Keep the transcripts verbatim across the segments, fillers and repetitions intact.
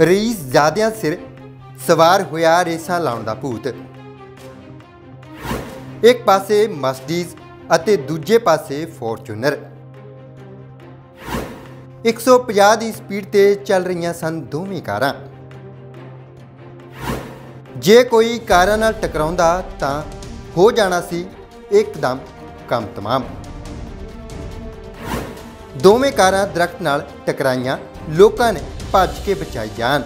ਰਈਸਜ਼ਾਦਿਆਂ सिर सवार होया रेसां लाउण दा भूत। एक पासे मर्सिडीज अते दूजे पासे फॉर्चूनर। एक सौ पचास की स्पीड ते चल रही सन दोवें कारां। जे कोई कारां नाल टकराउंदा तां हो जाना सी एकदम कम तमाम। दोवें कारां दरख्त नाल टकराइयां, लोकां ने भज के बचाई जान।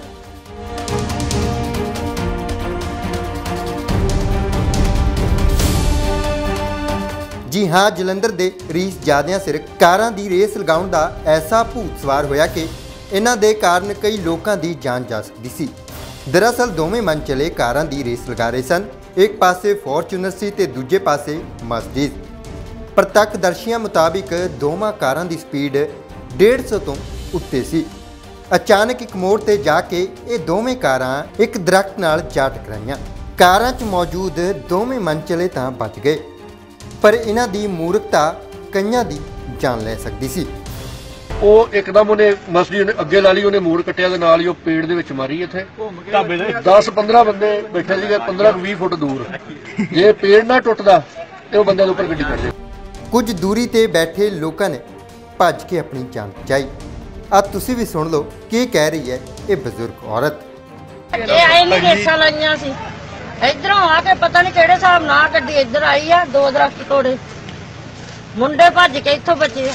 जी हाँ, जलंधर के रईसਜ਼ਾਦਿਆਂ सिर कारां दी रेस लगाउण दा ऐसा भूत सवार होया कि इन्हां दे कारण कई लोगों की जान जा सकती सी। दरअसल दोवें मन चले कारां दी रेस लगा रहे सन। एक पासे फॉर्चूनर सी ते दूजे पासे मर्सिडीज। प्रत्यक्षदर्शियों मुताबिक दोवां कारां दी स्पीड डेढ़ सौ तो उत्ते सी। अचानक एक मोड़ ते जाके ये दोवें कारां एक दरख्त नाल जा टकराइयां। कारां च मौजूद दोवें मनचले तां बच गए, पर इन्हां दी मूर्खता कईयां दी जान लै सकदी सी। ਉਹ ਇੱਕਦਮ ਉਹਨੇ ਮਸਲੀ ਉਹਨੇ ਅੱਗੇ ਲਾ ਲਈ, ਉਹਨੇ ਮੋੜ ਕੱਟਿਆ ਤੇ ਨਾਲ ਹੀ ਉਹ ਪੇੜ ਦੇ ਵਿੱਚ ਮਾਰੀ। ਇੱਥੇ ਦਸ ਪੰਦਰਾਂ ਬੰਦੇ ਬੈਠੇ ਸੀਗੇ पंद्रह बीस फुट दूर। ਜੇ ਪੇੜ ਨਾ ਟੁੱਟਦਾ ਤੇ ਉਹ ਬੰਦਿਆਂ ਦੇ ਉੱਪਰ ਗੱਡੀ ਕਰਦੇ। कुछ दूरी ते बैठे लोगों ने भज के अपनी जान बचाई। अब तुसी भी सुन लो की कह रही है ये बुजुर्ग औरत। इधरों आके पता नहीं किहड़े हिसाब नाल गड्डी इधर आई है, दो दरख्त तोड़े, मुंडे भज के इत्थों बचे।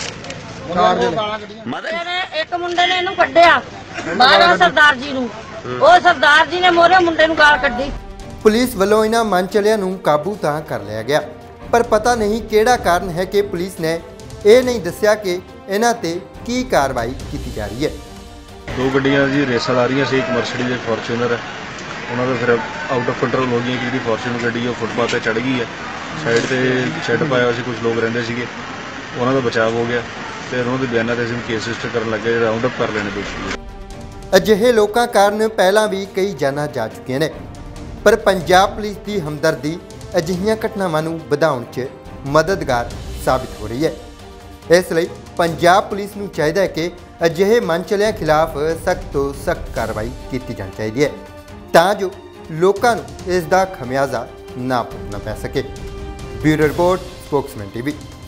एक मुंडे ने इहनूं कड्ढिया बाहर सरदार जी नूं, ਉਹ सरदार जी ने मोहरे मुंडे नूं गाल कड्ढी। पुलिस वालों इन्हां मनचलिਆਂ ਨੂੰ काबू तां कर लिया गया, पर पता नहीं किहड़ा कारण है कि पुलिस ने यह नहीं दस्सिया कि इन्हां ते की कार्रवाई की जा रही है। दो गड्डियां जी रेसां ला रही सी, एक मर्सिडीज एक फॉर्चूनर है। उन्होंने फिर आउट ऑफ कंट्रोल हो गई कि जी फॉर्चूनर गड्डी है फुटपाथ पर चढ़ गई है। साइड से शैड पाया हुआ सी, कुछ लोग रहिंदे सीगे, उन्हों का बचाव हो गया। फिर उन्होंने बयानों से असीं केस रजिस्टर करन लगे, राउंड अप कर लेने दोषी। अजिहे लोगों कारण पहला भी कई जानां जा चुकियां ने, पर पंजाब पुलिस की हमदर्दी अजिहियां घटनावां नूं वधाउण च मददगार साबित हो रही है। इसलिए पंजाब पुलिस नूं चाहीदा है कि अजिहे मनचलिਆਂ खिलाफ सख्त तो सख्त कार्रवाई की जानी चाहिए है, तां जो लोकां नूं इस दा खमियाजा ना भुगतना पै सके। Bureau report, Spokesman TV.